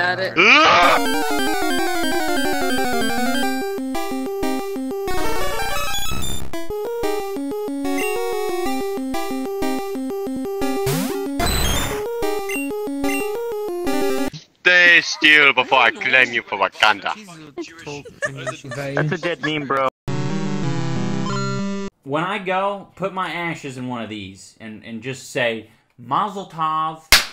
at it. Stay still before I claim you for Wakanda. That's a dead meme, bro. When I go, put my ashes in one of these and just say, Mazel Tov.